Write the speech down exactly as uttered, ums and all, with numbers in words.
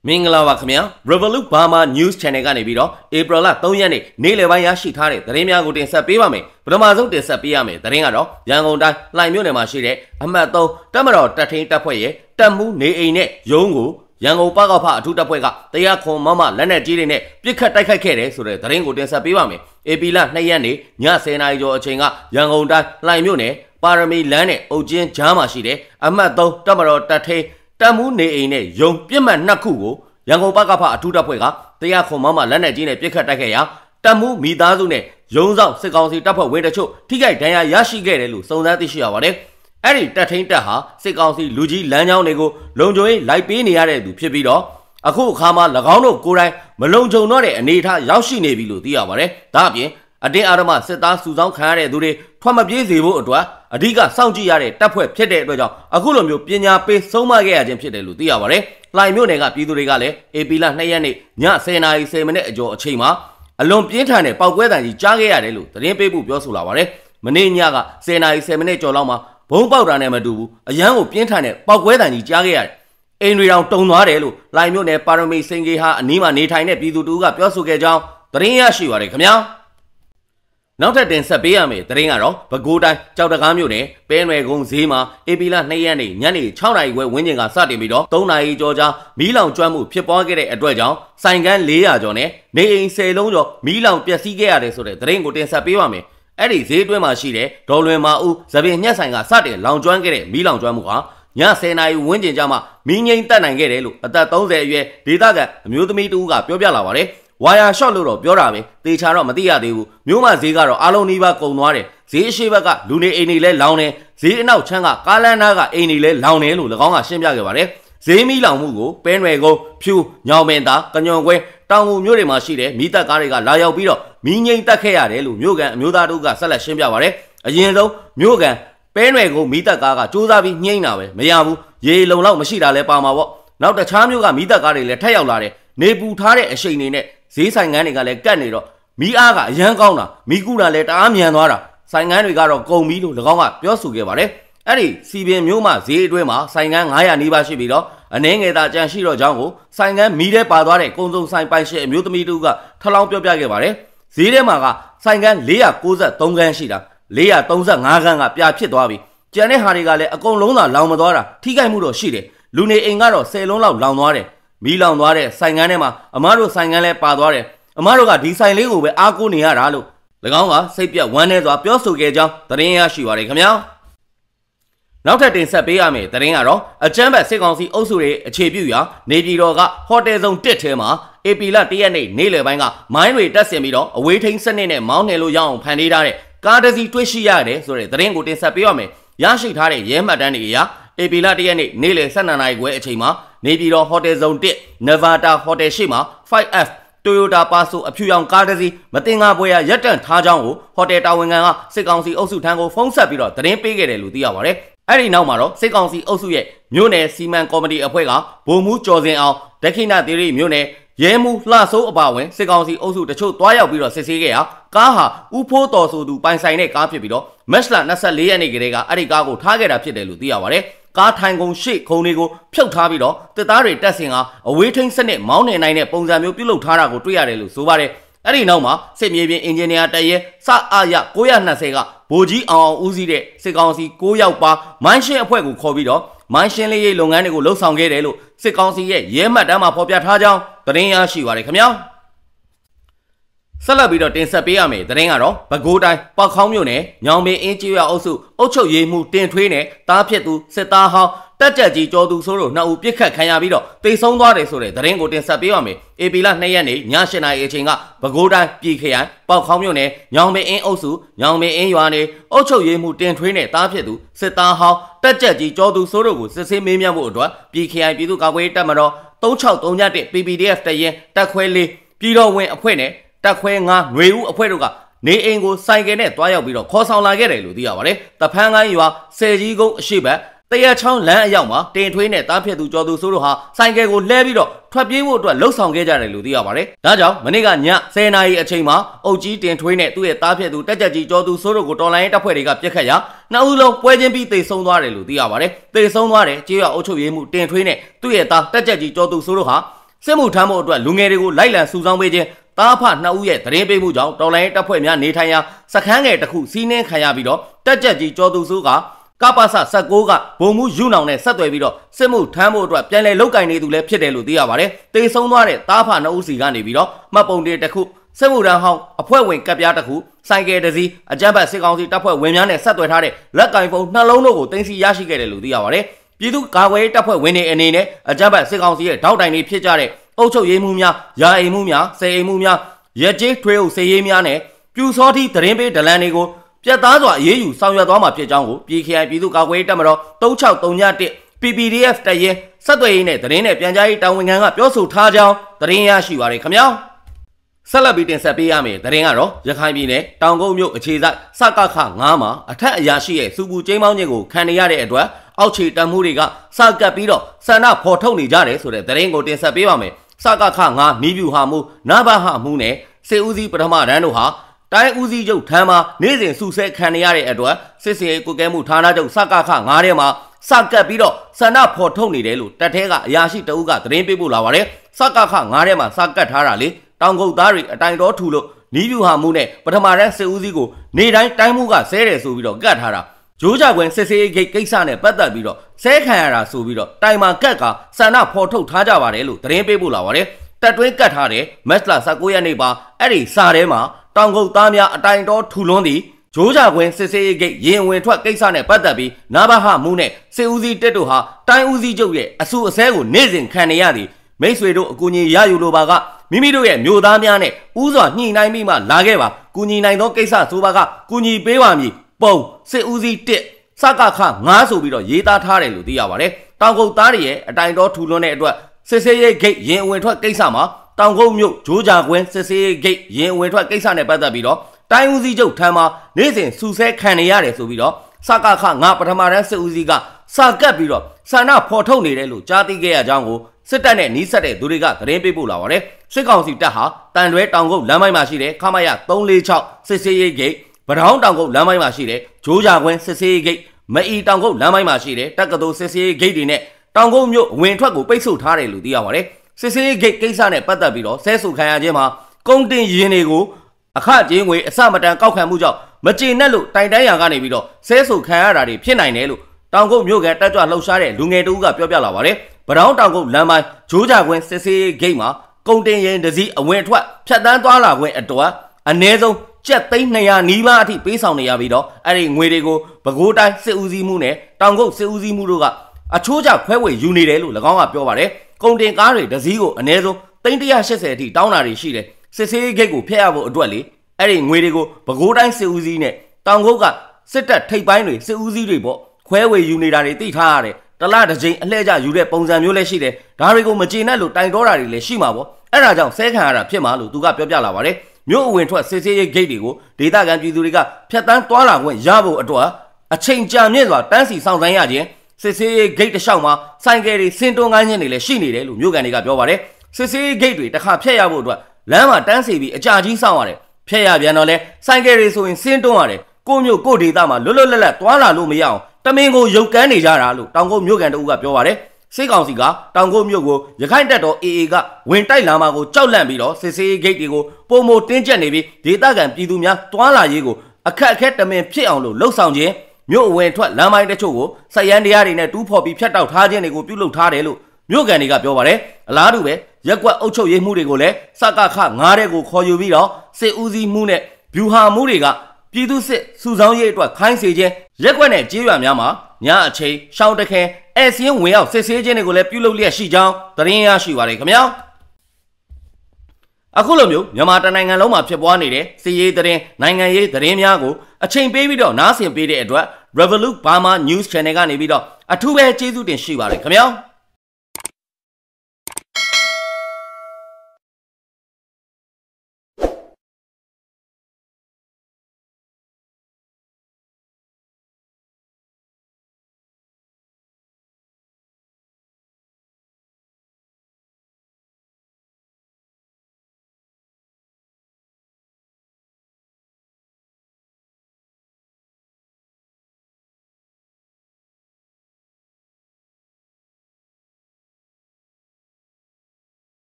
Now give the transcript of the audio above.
မင်္ဂလာပါခင်ဗျာ Revolut Burma News Channel ကနေပြီးတော့ April လ သုံး ရက်နေ့နေ့လယ်ပိုင်းရရှိထားတဲ့သတင်းများကိုတင်ဆက်ပေးပါမယ်ပထမဆုံးတင်ဆက်ပေးရမယ်သတင်းကတော့ရန်ကုန်တိုင်းလှိုင်မြို့နယ်မှာရှိတဲ့အမှတ် သုံး တပ်မတော်တပ်ထင်းတပ်ဖွဲ့ရဲ့တပ်မှုနေအိမ်နဲ့ရုံးကိုရန်ကုန်ပကဖအထူးတပ်ဖွဲ့ကတရားခွန်မမလက်နက်ကြီးတွေနဲ့ပစ်ခတ်တိုက်ခိုက်ခဲ့တယ်ဆိုတဲ့သတင်းကိုတင်ဆက်ပေးပါမယ်ဧပြီလ နှစ် ရက်နေ့ည ဆယ် နာရီကျော်အချိန်ကရန်ကုန်တိုင်းလှိုင်မြို့နယ်ပါရမီလမ်းနဲ့အုတ်ကျင်းကြားမှာရှိတဲ့အမှတ် သုံး တပ်မတော်တပ်ထင်းတပ်မှုနေအိမ်နဲ့ရုံးပြစ်မှတ်နှစ်ခုကိုရန်ကုန်ပကဖအထူးတပ်ဖွဲ့ကတရားခွန်မမလက်နက်ကြီးနဲ့ပစ်ခတ်တိုက်ခဲ့ရာတပ်မှုမိသားစုနဲ့ရုံးဆောင်စစ်ကောင်စီတပ်ဖွဲ့ဝင်တချို့ထိခိုက်ဒဏ်ရာရရှိခဲ့တယ်လို့စုံစမ်းသိရှိရပါတယ်။အဲ့ဒီတပ်ထင်းတပ်ဟာစစ်ကောင်စီလူကြီးလမ်းကြောင်းတွေကိုလုံခြုံရေးလိုက်ပေးနေရတဲ့သူဖြစ်ပြီးတော့အခုအခါမှာ၎င်းတို့ကိုယ်တိုင်မလုံခြုံတော့တဲ့အနေအထားရောက်ရှိနေပြီလို့သိရပါတယ်။ဒါအပြင်အတင်းအာရမစစ်သားစုဆောင်းခံရတဲ့သူတွေထွက်မပြေးစေဖို့အတွက်အဓိကစောင့်ကြည့်ရတဲ့တပ်ဖွဲ့ဖြစ်တဲ့အတွက်ကြောင့်အခုလိုမျိုးပညာပေးဆုံးမခဲ့ရခြင်းဖြစ်တယ်လို့သိရပါတယ်။လှိုင်မြို့နယ်ကပြည်သူတွေကလည်းဧပြီလ နှစ် ရက်နေ့ည ဆယ် နာရီ ဆယ် မိနစ်အကျော်အချိန်မှာအလွန်ပြင်းထန်တဲ့ပောက်ကွဲတံကြီးကြားခဲ့ရတယ်လို့သတင်းပေးဖို့ပြောဆိုလာပါတယ်။မနေ့ညက ဆယ် နာရီ ဆယ် မိနစ်ကျော်လောက်မှာဘုံပေါက်တာနဲ့မတူဘူးအရန်ကိုပြင်းထန်တဲ့ပောက်ကွဲတံကြီးကြားခဲ့ရတယ်။အိမ်တွေတောင်တုံသွားတယ်လို့လှိုင်မြို့နယ်ပါရမီစင်ကေဟာအနီးမှာနေထိုင်တဲ့ပြည်သူတို့ကပြောဆိုခဲ့ကြောင်းသတင်းရရှိပါတယ်ခင်ဗျာ။နောက်ထပ်တင်ဆက်ပေးရမယ်သတင်းကတော့ပဲခူးတိုင်းကြောက်တကားမြို့နယ်ပဲနွယ်ကုန်းဈေးမှာဧပြီလ နှစ် ရက်နေ့ညနေ ခြောက် နာရီခွဲဝန်းကျင်ကစတင်ပြီးတော့ သုံး နာရီကျော်ကြာမီးလောင်ကျွမ်းမှုဖြစ်ပွားခဲ့တဲ့အတွက်ကြောင့်ဆိုင်ကန်း လေးရာ ကျော်နဲ့နေအိမ် ဆယ် လုံးကျော်မီးလောင်ပျက်စီးခဲ့ရတယ်ဆိုတဲ့သတင်းကိုတင်ဆက်ပေးပါမယ်။အဲ့ဒီဈေးအတွင်းမှာရှိတဲ့ဒေါ်လွင်မာဦးသပင်ညက်ဆိုင်ကစတင်လောင်ကျွမ်းခဲ့တဲ့မီးလောင်ကျွမ်းမှုဟာည ဆယ် နာရီဝန်းကျင်ကြာမှမီးငြိမ်းတက်နိုင်ခဲ့တယ်လို့အသက် သုံးဆယ် အရွယ်ဒေသခံအမျိုးသမီးတူကပြောပြလာပါတယ်။ဝါယာရှော့လို့တော့ပြောတာပဲတေချာတော့မသိရသေးဘူးမြို့မဈေးကတော့အားလုံးနီးပါးကုန်သွားတယ်ဈေးအရှိဘက်ကလူနေအိမ်တွေလဲလောင်တယ်ဈေးအနောက်ချမ်းကကားလန်းနားကအိမ်တွေလဲလောင်တယ်လို့၎င်းကရှင်းပြခဲ့ပါတယ်ဈေးမီးလောင်မှုကိုပဲနွယ်ကုန်းဖြူညောင်ပင်သာကညွန်ကွဲတောင်ငူမြို့တွေမှာရှိတဲ့မီးတပ်ကားတွေကလာရောက်ပြီးတော့မီးငိမ့်တက်ခဲ့ရတယ်လို့မြို့ကန်အမျိုးသားတို့ကဆက်လက်ရှင်းပြပါတယ်အရင်ဆုံးမြို့ကန်ပဲနွယ်ကုန်းမီးတပ်ကားကစူးစမ်းပြီးညှိမ့်တာပဲမရဘူးရေလုံလောက်မရှိတာလဲပါမှာပေါ့နောက်တခြားမြို့ကမီးတပ်ကားတွေလဲထက်ရောက်လာတယ်နေပူထားတဲ့အရှိန်တွေနဲ့ဈေးဆိုင်ငန်းတွေကလည်းကတ်နေတော့မီးအားကအရန်ကောင်းတာမီးကူတာလည်းတအားမြန်သွားတာဆိုင်ငန်းတွေကတော့ကုန်ပြီလို့၎င်းကပြောဆိုခဲ့ပါတယ်အဲ့ဒီစီပင်မျိုးမှဈေးအတွင်းမှာဆိုင်ငန်း ငါးရာ နီးပါးရှိပြီးတော့အနှဲငယ်သာကြန့်ရှိတော့ကြောင်းကိုဆိုင်ငန်းမီးထဲပါသွားတဲ့ကုံစုံဆိုင်ပိုင်ရှင်အမျိုးသမီးတို့ကထလောင်းပြောပြခဲ့ပါတယ်ဈေးထဲမှာကဆိုင်ငန်း လေးရာ ကိုးဆယ်သုံး ခန်းရှိတာ လေးရာ သုံးဆယ်ငါး ခန်းကပြာဖြစ်သွားပြီကျန်တဲ့ဟာတွေကလည်းအကုန်လုံးသာလောင်မသွားတာထိခိုက်မှုတော့ရှိတယ်လူနေအိမ်ကတော့ ဆယ် လုံးလောက်လောင်သွားတယ်မီးလောင်သွားတဲ့ဆိုင်ငန်းထဲမှာအမားတို့ဆိုင်ငန်းလဲပါသွားတယ်အမားတို့ကဒီဆိုင်လေးကိုပဲအားကိုးနေရတာလို့၎င်းကစိတ်ပြတ်ဝမ်းနည်းစွာပြောဆိုခဲ့ကြောင်းသတင်းရရှိပါတယ်ခင်ဗျာနောက်ထပ်တင်ဆက်ပေးရမယ်သတင်းကတော့အကြမ်းဖက်စစ်ကောင်စီအုပ်စုရဲ့အခြေပြုရာနေပြည်တော်ကဟိုတယ်ဆောင်တစ်ထဲမှာဧပြီလ တစ် ရက်နေ့နေ့လယ်ပိုင်းကမိုင်းတွေတက်ဆင်ပြီးတော့အဝေးထိန်းစနစ်နဲ့မောင်းနှင်လို့ရအောင်ဖန်တီးထားတဲ့ကားတစ်စီးတွေ့ရှိရတယ်ဆိုတဲ့သတင်းကိုတင်ဆက်ပေးရမယ်ရရှိထားတဲ့ရဲမှတ်တမ်းတွေအရဧပြီလ တစ် ရက်နေ့နေ့လယ် ဆယ်နှစ် နာရီခွဲအချိန်မှာနေပြည်တော်ဟိုတယ်ဆောင်တစ် Nevada Hotel ရှိမှာ five F Toyota Passo အဖြူရောင်ကားတစ်စီးမတင်ငါပွဲရရက်တန့်ထားကြောင်းကိုဟိုတယ်တာဝန်ခံကစစ်ကောင်စီအုပ်စုထံကိုဖုန်းဆက်ပြီးတော့သတင်းပေးခဲ့တယ်လို့သိရပါတယ်။အဲ့ဒီနောက်မှာတော့စစ်ကောင်စီအုပ်စုရဲ့မြို့နယ်စီမံကော်မတီအဖွဲ့ကဗိုလ်မှူးကျော်စင်အောင်ဒက္ခိဏသီရိမြို့နယ်ရဲမှုလှဆိုးအပါဝင်စစ်ကောင်စီအုပ်စုတချို့တွားရောက်ပြီးတော့စစ်ဆေးခဲ့ရာကားဟာဥဖိုးတော်ဆိုသူပိုင်ဆိုင်တဲ့ကားဖြစ်ပြီးတော့မတ်လ ၂၄ ရက်နေ့ကလေးကအဲ့ဒီကားကိုထားခဲ့တာဖြစ်တယ်လို့သိရပါတယ်။ကားထိုင်ကုန်ရှေ့ခုံတွေကိုဖြုတ်ထားပြီးတော့တစ်သားတွေတက်ဆင်ကအဝေးထိန်းစနစ်မောင်းနေနိုင်တဲ့ပုံစံမျိုးပြုလုပ်ထားတာကိုတွေ့ရတယ်လို့ဆိုပါတယ်။အဲ့ဒီနောက်မှာစစ်မြေပြင်အင်ဂျင်နီယာတပ်ရဲစအာရ ကိုးရာ နှစ်ဆယ် ကဗိုလ်ကြီးအောင်အောင်ဦးစီးတဲ့စစ်ကောင်စီ ကိုး ယောက်ပါမိုင်းရှင်းအဖွဲ့ကိုခေါ်ပြီးတော့မိုင်းရှင်းလေးရေးလုပ်ငန်းတွေကိုလှုပ်ဆောင်ခဲ့တယ်လို့စစ်ကောင်စီရဲ့ရဲမှတ်တမ်းမှာဖော်ပြထားကြောင်းသတင်းရရှိပါတယ်ခင်ဗျာ။ဆက်လက်ပြီးတော့တင်ဆက်ပေးရမယ်သတင်းကတော့ပဲခူးတိုင်းပေါက်ခေါင်းမြို့နယ်ညောင်ပင်အင်းကျေးရွာအုပ်စုအုပ်ချုပ်ရေးမှူးတင်ထွေးနဲ့တားဖြစ်သူစစ်သားဟောင်းတက်ကြက်ကြီးကျော်သူဆိုတို့နှစ်ဦးပြစ်ခတ်ခံရပြီးတော့တိတ်ဆုံးသွားတယ်ဆိုတဲ့သတင်းကိုတင်ဆက်ပေးရမယ်ဧပြီလ နှစ် ရက်နေ့ည ၈ နာရီအချိန်ကပဲခူးတိုင်းပြည်ခရိုင်ပေါက်ခေါင်းမြို့နယ်ညောင်ပင်အင်းအုပ်စုညောင်ပင်အင်းရွာနေအုပ်ချုပ်ရေးမှူးတင်ထွေးနဲ့တားဖြစ်သူစစ်သားဟောင်းတက်ကြက်ကြီးကျော်သူဆိုတို့ကိုစစ်ဆေးမေးမြန်းဖို့အတွက်ပြည်ခရိုင်ပြည်သူ့ကာကွယ်ရေးတပ်မတော် သုံး ၆ သုံး ၁ P P D F တရင်တက်ခွဲလေးပြည်တော်ဝင်အဖွဲ့နဲ့တက်ခွဲငါးຫນွေဦးအဖွဲ့တို့ကနေအိမ်ကိုဆိုင်ကယ်နဲ့တွားရောက်ပြီးတော့ခေါ်ဆောင်လာခဲ့တယ်လို့သိရပါတယ်။တဖန်းကိုင်းရွာဆယ်ကြီးကုန်းအရှိတ်တရချောင်းလမ်းအရောက်မှာတင်ထွေးနဲ့တားဖြစ်သူကျော်သူဆိုတို့ဟာဆိုင်ကယ်ကိုလှဲပြီးတော့ထွက်ပြေးဖို့အတွက်လှုပ်ဆောင်ခဲ့ကြတယ်လို့သိရပါတယ်။ဒါကြောင့်မနေ့ကည ဆယ် နာရီအချိန်မှာအုပ်ကြီးတင်ထွေးနဲ့သူ့ရဲ့တားဖြစ်သူတက်ကြက်ကြီးကျော်သူဆိုတို့ကိုတော်လိုင်းရေးတပ်ဖွဲ့တွေကပြစ်ခတ်ရာနှစ်ဦးလုံးပွဲချင်းပြီးတိတ်ဆုံးသွားတယ်လို့သိရပါတယ်။တိတ်ဆုံးသွားတဲ့ကျေးရွာအုပ်ချုပ်ရေးမှူးတင်ထွေးနဲ့သူ့ရဲ့တားတက်ကြက်ကြီးကျော်သူဆိုတို့ဟာစစ်မှုထမ်းဖို့အတွက်လူငယ်တွေကိုလိုက်လံစုဆောင်းပေးခြင်းတားဖနှစ်ဦးရဲ့သတင်းပေးမှုကြောင့်တော်လိုင်းတပ်ဖွဲ့များနေထိုင်ရာစခန်းငယ်တစ်ခုစီးနှင်းခံရပြီးတော့တက်ကြက်ကြီးကျော်သူစိုးကကပ္ပစ၁၉ကဘုံမှုယူနောင်နဲ့ဆက်သွယ်ပြီးတော့စစ်မှုထမ်းဖို့အတွက်ပြန်လည်လုတ်ကင်နေသူလည်းဖြစ်တယ်လို့သိရပါတယ်။တေဆုံးသွားတဲ့တားဖနှစ်ဦးစီကနေပြီးတော့မှတ်ပုံတင်တစ်ခုစစ်မှုထမ်းဟောင်းအဖွဲ့ဝင်ကပ်ပြားတစ်ခုဆိုင်ကယ်တစ်စီးအကြမ်းဖက်စစ်ကောင်စီတပ်ဖွဲ့ဝင်များနဲ့ဆက်သွယ်ထားတဲ့လက်ကင်ဖုန်းနှလုံးတို့ကိုတင်စီရရှိခဲ့တယ်လို့သိရပါတယ်။ပြည်သူ့ကာကွယ်ရေးတပ်ဖွဲ့ဝင်တွေအနေနဲ့အကြမ်းဖက်စစ်ကောင်စီရဲ့ထောက်တိုင်တွေဖြစ်ကြတဲ့အုပ်ချုပ်ရေးမှုများယာအိမ်မှုများစေအိမ်မှုများရဲကြီးထွေးအုပ်စေရေးများနဲ့ပြူစောတိသတင်းပေးဒလန်တွေကိုပြတ်သားစွာအေးအေးယူဆောင်ရွက်သွားမှာဖြစ်ကြောင်းကိုပြည်ခိုင်ပြည်သူ့ကာကွယ်ရေးတပ်မတော်၃၆၃၁ P P D F တရင်ဆက်သွယ်ရေးနဲ့သတင်းနဲ့ပြန်ကြားရေးတာဝန်ခံကပြောဆိုထားကြောင်းသတင်းရရှိပါရခင်ဗျာဆက်လက်ပြီးတင်ဆက်ပေးရမယ်သတင်းကတော့ရခိုင်ပြည်နယ်တောင်ကုန်းမြို့အခြေစိုက်စကခ၅မှာအထက်အရာရှိရဲ့စူပူကျင်းပေါင်းခြင်းကိုခံနေရတဲ့အတွက်အောက်ခြေတံမှုတွေကစကပ်ပြီးတော့ဆန္ဒဖော်ထုတ်နေကြတယ်ဆိုတဲ့သတင်းကိုတင်ဆက်ပေးပါမယ်စကခ၅နီးဗျူဟာမှုနဘဟမှုနဲ့စေဦးစီးပထမတန်းတို့ဟာတိုင်းဦးစီးချုပ်ထမ်းမှာနေ့စဉ်စုဆဲခံနေရတဲ့အတွက်စစ်စေကုကဲမှုဌာနချုပ်စကခ၅ထဲမှာစကပ်ပြီးတော့ဆန္ဒဖော်ထုတ်နေတယ်လို့တပ်ထဲကအရာရှိတအုပ်ကသတင်းပေးပို့လာပါတယ်စကခ၅ထဲမှာစကပ်ထားတာလေတောင်ကုတ်သားတွေအတိုင်တော်ထူလို့နီးဗျူဟာမှုနဲ့ပထမတန်းစစ်ဦးစီးကိုနေတိုင်းတိုင်းမှုကဆဲတယ်ဆိုပြီးတော့ကတ်ထားတာဂျိုးကြကွင်းစစ်စေးဂိတ်ကိစ္စနဲ့ပတ်သက်ပြီးတော့ဆဲခံရတာဆိုပြီးတော့တိုင်မှာကတ်ကဆန္ဒဖော်ထုတ်ထားကြပါတယ်လို့သတင်းပေးပို့လာပါတယ်တက်တွင်းကတ်ထားတဲ့မက်စလာ၁၉ရက်နေ့ပါအဲ့ဒီစာထဲမှာတောင်ကုတ်သားများအတိုင်တော်ထူလွန်းသည်ဂျိုးကြကွင်းစစ်စေးဂိတ်ရင်ဝင်ထွက်ကိစ္စနဲ့ပတ်သက်ပြီးနဘဟမှုနဲ့စစ်ဦးစီးတက်တို့ဟာတိုင်းဦးစီးချုပ်ရဲ့အဆူအဆဲကိုနေ့စဉ်ခံနေရသည်မိတ်ဆွေတို့အကူအညီရယူလိုပါကမိမိတို့ရဲ့မျိုးသားများနဲ့ဥစွာညှိနှိုင်းပြီးမှလာခဲ့ပါကူညီနိုင်သောကိစ္စဆိုပါကကူညီပေးပါမည်ပုံစစ်ဦးစီးတက်စကခ၅ဆိုပြီးတော့ရေးသားထားတယ်လို့သိရပါတယ်တောင်ကုတ်သားတွေရဲ့အတိုင်တော်ထူလွန်းတဲ့အတွက်စစ်စေးရိတ်ဂိတ်ရင်ဝင်ထွက်ကိစ္စမှာတောင်ကုတ်မြို့ဂျိုးကြကွင်းစစ်စေးရိတ်ဂိတ်ရင်ဝင်ထွက်ကိစ္စနဲ့ပတ်သက်ပြီးတော့တိုင်းဦးစီးချုပ်ထံမှာနေ့စဉ်စူဆဲခံနေရတယ်ဆိုပြီးတော့စကခ၅ပထမတန်းစစ်ဦးစီးကစကပ်ပြီးတော့ဆန္ဒဖော်ထုတ်နေတယ်လို့ကြားသိခဲ့ရကြောင်းကိုစစ်တပ်နဲ့နီးစပ်တဲ့သူတွေကသတင်းပေးပို့လာပါတယ်စစ်ကောင်စီတပ်ဟာတန်တွဲတောင်ကုတ်လမ်းပိုင်းမှာရှိတဲ့ခမရ၃၄၆စစ်စေးရိတ်ဂိတ်ဗဒေါင်းတောင်ကုတ်လမ်းပိုင်းမှာရှိတဲ့ဂျိုးကြကွင်းစစ်စေးရိတ်ဂိတ်မအီတောင်ကုတ်လမ်းပိုင်းမှာရှိတဲ့တက္ကသိုလ်စစ်စေးရိတ်ဂိတ်တွေနဲ့တောင်ကုတ်မြို့အဝင်ထွက်ကိုပိတ်ဆို့ထားတယ်လို့သိရပါတယ်စစ်စေးဂိတ်ကိစ္စနဲ့ပတ်သက်ပြီးတော့ဆဲဆူခံရခြင်းမှာကုန်တင်ရင်တွေကိုအခကြေးငွေအစမတန်ကောက်ခံမှုကြောင့်မကျေနပ်လို့တိုင်တန်းရာကနေပြီးတော့ဆဲဆူခံရတာတွေဖြစ်နိုင်တယ်လို့တောင်ကုတ်မြို့ကတက်ကြွလှုပ်ရှားတဲ့လူငယ်တဦးကပြောပြလာပါတယ်ဗဒေါင်းတောင်ကုတ်လမ်းပိုင်းဂျိုးကြကွင်းစစ်စေးဂိတ်မှာကုန်တင်ရင်တစည်းအဝင်ထွက်ဖြတ်တန်းသွားလာခွင့်အတွက်အနည်းဆုံးကျပ်သိန်း၂၀၀နီးပါးအထိပေးဆောင်နေရပြီးတော့အဲ့ဒီငွေတွေကိုပဲခူးတိုင်းစစ်ဦးစီးမှုနဲ့တောင်ကုတ်စစ်ဦးစီးမှုတို့ကအချိုးကျခွဲဝေယူနေတယ်လို့၎င်းကပြောပါတယ်ကုန်တင်ကားတွေတစည်းကိုအနည်းဆုံးသိန်း၁၈၀အထိတောင်းတာတွေရှိတယ်စစ်စေးဂိတ်ကိုဖျက်ရဖို့အတွက်လေအဲ့ဒီငွေတွေကိုပဲခူးတိုင်းစစ်ဦးစီးနဲ့တောင်ကုတ်ကစစ်တပ်ထိပ်ပိုင်းတွေစစ်ဦးစီးတွေပေါ့ခွဲဝေယူနေတာတွေသိထားရတယ်တလားတစ်ချိန်အလှည့်ကျယူတဲ့ပုံစံမျိုးလည်းရှိတယ်ဒါတွေကိုမကျေနပ်လို့တိုင်တော်တာတွေလည်းရှိမှာပေါ့အဲ့ဒါကြောင့်ဆဲခံရတာဖြစ်မှာလို့သူကပြောပြလာပါတယ်မြို့အဝင်ထွက်စစ်စေးရိတ်ဂိတ်တွေကိုဒေသခံပြည်သူတွေကဖျက်တမ်းသွားလာခွင့်ရဖို့အတွက်အချိန်ကြာမြင့်စွာတန်းစီဆောင်ဆိုင်ရခြင်းစစ်စေးရိတ်ဂိတ်တစ်လျှောက်မှာဆိုင်ကယ်တွေစင်တွန်းငန်းခြင်းတွေလည်းရှိနေတယ်လို့မြို့ကန်တွေကပြောပါတယ်စစ်စေးရိတ်ဂိတ်တွေတစ်ခါဖျက်ရဖို့အတွက်လမ်းမှာတန်းစီပြီးအကြာကြီးစောင့်ရတယ်ဖျက်ရပြန်တော့လဲဆိုင်ကယ်တွေဆိုရင်စင်တွန်းရတယ်ကိုမြို့ကိုဒေသမှာလွတ်လွတ်လပ်လပ်သွားလာလို့မရအောင်တမင်ကိုရုပ်ကန်းနေကြတာလို့တောင်ကုတ်မြို့ကန်တအုပ်ကပြောပါတယ်စစ်ကောင်စီကတောင်ကုတ်မြို့ကိုရခိုင်တပ်တော် A A ကဝင်တိုက်လာမှာကိုကြောက်လန့်ပြီးတော့စစ်စေးဂိတ်တွေကိုပုံမတင်းကျပ်နေပြီးဒေသခံပြည်သူများတွာလာရေးကိုအခက်အခဲတမင်ဖြစ်အောင်လို့လှုပ်ဆောင်ခြင်းမြို့အဝင်ထွက်လမ်းပိုင်းတချို့ကိုစက်ရန်တရားတွေနဲ့တူးဖော်ပြီးဖျက်တောက်ထားခြင်းတွေကိုပြုလုပ်ထားတယ်လို့မြို့ကန်တွေကပြောပါတယ်အလားတူပဲရက်ကွက်အုပ်ချုပ်ရေးမှုတွေကိုလည်းစကခ၅တဲ့ကိုခေါ်ယူပြီးတော့စစ်ဦးစီးမှုနဲ့ဗျူဟာမှုတွေကပြည်သူစစ်စုဆောင်းရေးအတွက်ခိုင်းစေခြင်းရက်ကွက်နဲ့ကြေးရွာများမှာညအချိန်ရှောင်းတခဲအဲစင်းဝင်ရောက်စစ်ဆေးခြင်းတွေကိုလည်းပြုလုပ်လျက်ရှိကြောင်းသတင်းရရှိပါတယ်ခင်ဗျာအခုလိုမျိုးမြန်မာတိုင်းနိုင်ငံလုံးမှာဖြစ်ပွားနေတဲ့စီးရေးသတင်းနိုင်ငံရေးသတင်းများကိုအချိန်ပေးပြီးတော့နားဆင်ပေးတဲ့အတွက် Revolut Burma News Channel ကနေပြီးတော့အထူးပဲကျေးဇူးတင်ရှိပါတယ်ခင်ဗျာ